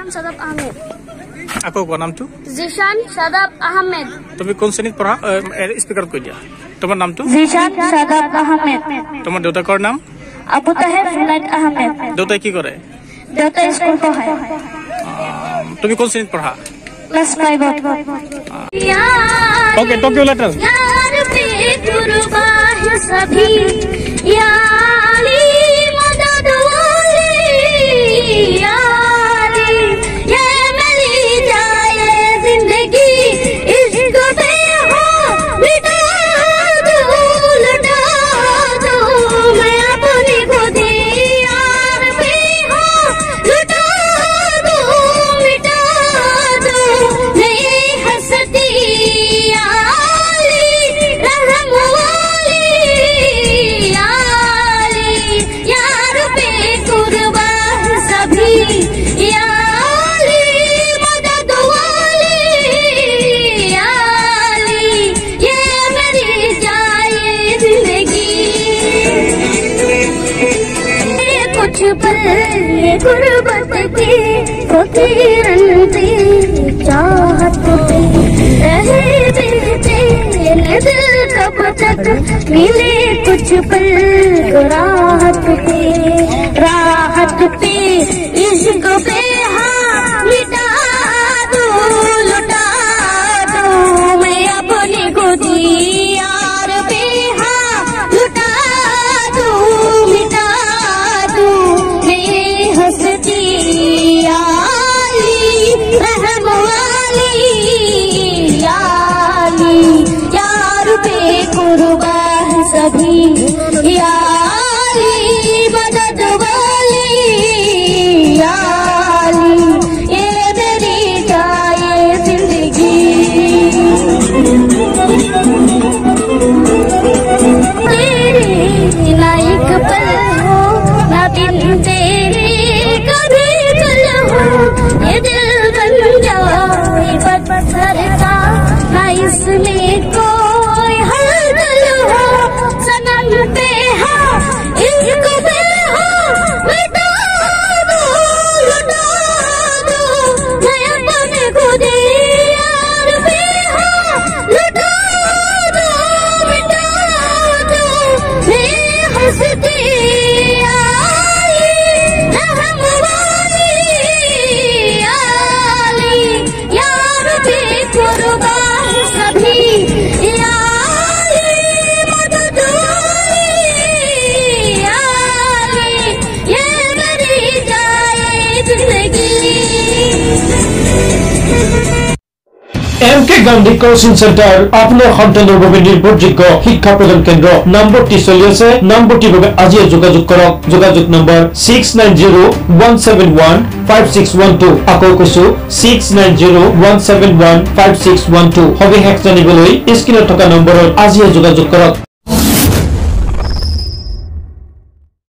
সাদাব আহমেদ। আকৌ কোৱা নামটো? জিশান সাদাব আহমেদ। তুমি কোন শ্ৰেণীত পঢ়া? স্পিকাৰত কৈ দিয়া। তোমাৰ নামটো? জিশান সাদাব আহমেদ। তোমাৰ দেউতাকৰ নাম? আবু তাহের জুনাইদ আহমেদ। দেউতাই কি কৰে? দেউতা স্কুল পঢ়ায়। তুমি কোন শ্ৰেণীত পঢ়া? ক্লাস 5। ओके टोक्यो लेटर यार पे कुर्बा है सभी यारी मदद वाली यारी ये मेरी जाए जिंदगी इश्क पे हो मिटा दो लुटा दो मैं अपनी खुदी यार पे हो लुटा दो मिटा दो नहीं हंसती गुर्बत की फकीरन की चाहत पे रहे बिनते दिल कब तक मिले कुछ पल राहत पे इश्क पे हाँ मिटा दो लुटा दो मैं अपनी खुदी यार पे हाँ लुटा दो मिटा दो हंसती रहम वाली यार पे कुर्बा है सभी यारी मदद वाली यारी ये मेरी जाए जिंदगी तेरे लायक पल हो ना बिन तेरे ये दिल बन जाए पत्थर का ना इसमें कोई हलचल हो सनम पे हो इश्क पे हो मिटा दो लुटा दो मैं अपने खुदी यार पे हो लुटा दो मिटा दो मैं हंसती MK Gandhi Coaching Center আপনার সন্তানের বাবে নির্ভরযোগ্য শিক্ষা প্রদান কেন্দ্র নম্বরটি চলি আছে নম্বরটির বাবে আজি যোগাযোগ করক যোগাযোগ নম্বর 6901715612 আকৌ কৈছো 6901715612 হবে হেক জানিবলৈ স্ক্ৰিনত থকা নম্বৰত আজি যোগাযোগ কৰক